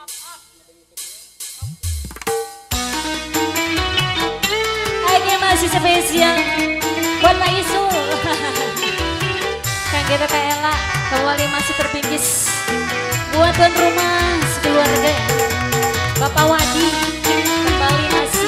Ini masih spesial buat Pak Isul. Kang kita Kak Ella kembali masih terpingkis buat tuan rumah sekeluarga. Bapak Wadi kembali masih.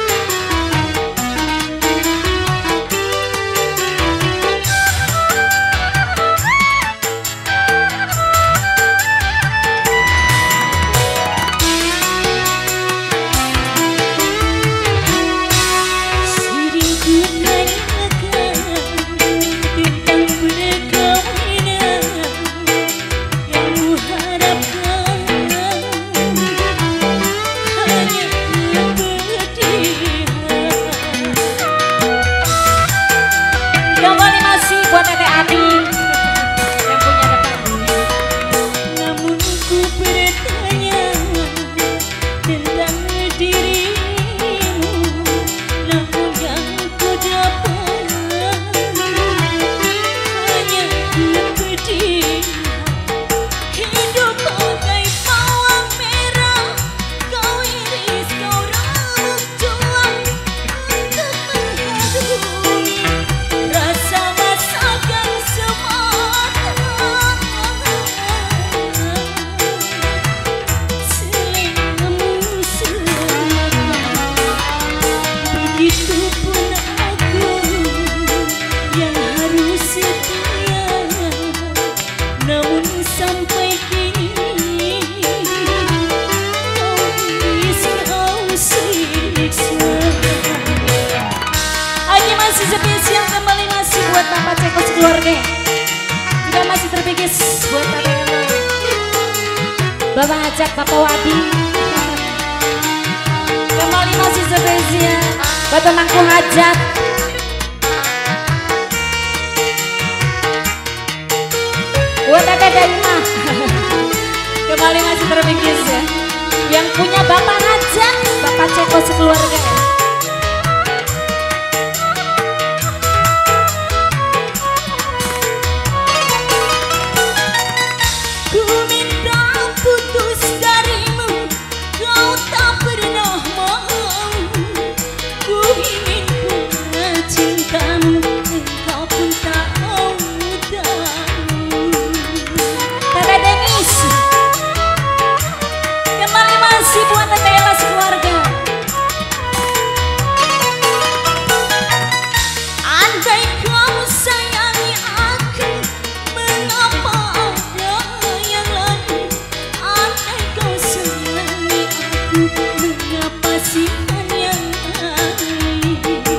Spesial kembali masih buat Bapak Ceko sekeluarga. Juga masih terpikis buat Bapak Ella, Bapak Ajak, Bapak Wadi. Kembali masih spesial buat temanku Hajat. Buat Ade Daima. Kembali masih terpikis ya. Yang punya Bapak Hajat, Bapak Ceko sekeluarga. Buat Tete Ella sekeluarga. Andai kau sayangi aku, mengapa ada yang lain? Andai kau sayangi aku, mengapa simpan yang lain?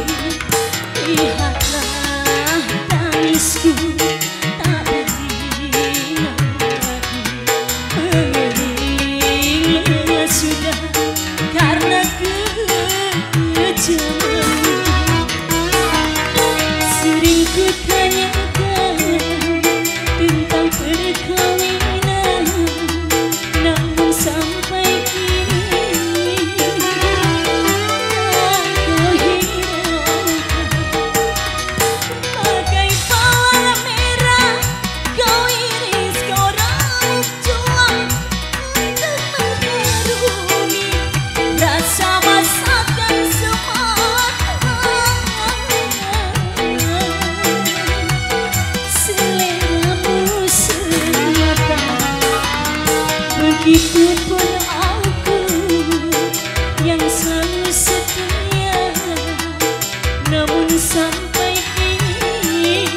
Lihatlah tangisku tak berilang lagi. Sudah karena kekejaman, sering ku tanyakan tentang perkawinan, namun sampai kini kau hiraukan. Bagai bawang merah kau iris, kau rambut juang untuk mengharumi rasa masakan semakan. Seleramu semata, begitupun aku yang selalu setia, namun sampai kini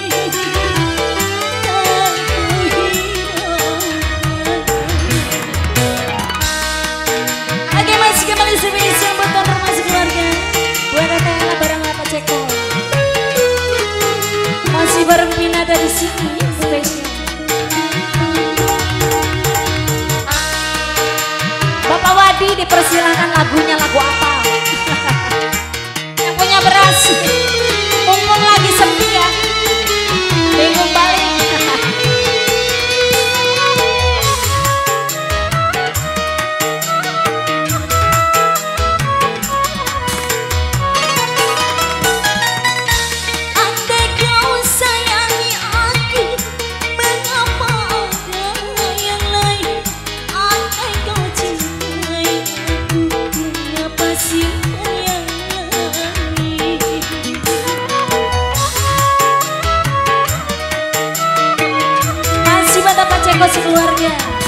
tak kuhiraukan. Oke, masih kembali spesial buat tuan rumah sekeluarga. Buat Tete Ella bareng Bapak Ceko. Masih bareng Pinada di sini spesial. Bapak Wadi dipersilakan lagunya lagu apa? Yang punya beras, mumpung lagi sepi ya. Bingung balik. Andai kau sayangi aku, sebenarnya.